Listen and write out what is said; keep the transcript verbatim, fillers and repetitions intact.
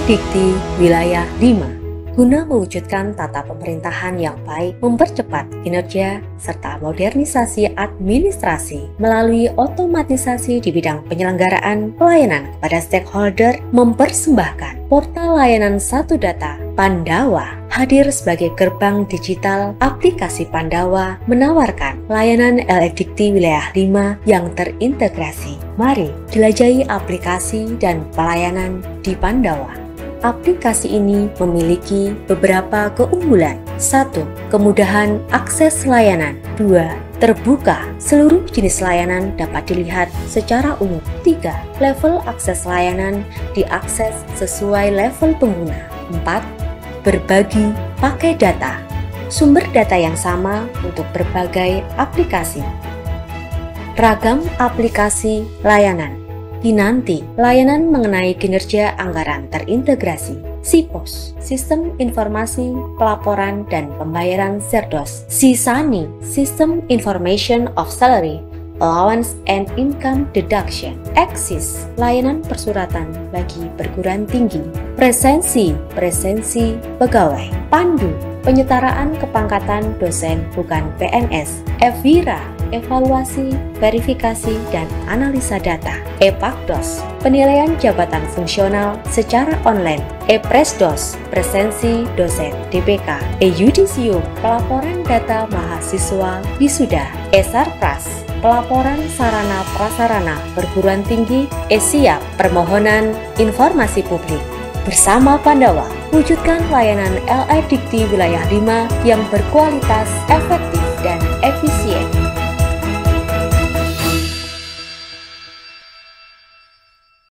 Dikti Wilayah lima. Guna mewujudkan tata pemerintahan yang baik, mempercepat kinerja, serta modernisasi administrasi melalui otomatisasi di bidang penyelenggaraan pelayanan kepada stakeholder, mempersembahkan portal layanan satu data Pandawa hadir sebagai gerbang digital. Aplikasi Pandawa menawarkan layanan L E Dikti Wilayah lima yang terintegrasi. Mari jelajahi aplikasi dan pelayanan di Pandawa. Aplikasi ini memiliki beberapa keunggulan. Satu. Kemudahan akses layanan. Dua. Terbuka. Seluruh jenis layanan dapat dilihat secara umum. Tiga. Level akses layanan diakses sesuai level pengguna. Empat. Berbagi pakai data. Sumber data yang sama untuk berbagai aplikasi. Ragam aplikasi layanan. Kinanti, layanan mengenai kinerja anggaran terintegrasi. SIPOS, Sistem Informasi Pelaporan dan Pembayaran Serdos. SISANI, System Information of Salary, Allowance and Income Deduction. Eksis, layanan persuratan bagi perguruan tinggi. Presensi, presensi pegawai. Pandu, penyetaraan kepangkatan dosen bukan P N S. Evira, evaluasi, verifikasi, dan analisa data. E-Pakdos, penilaian jabatan fungsional secara online. E-Presdos, presensi dosen D P K. E-Yudisium, pelaporan data mahasiswa wisuda. E-Sarpras, pelaporan sarana prasarana perguruan tinggi. E-Siap, permohonan informasi publik. Bersama Pandawa, wujudkan layanan L E Dikti Wilayah lima yang berkualitas, efektif, dan efektif.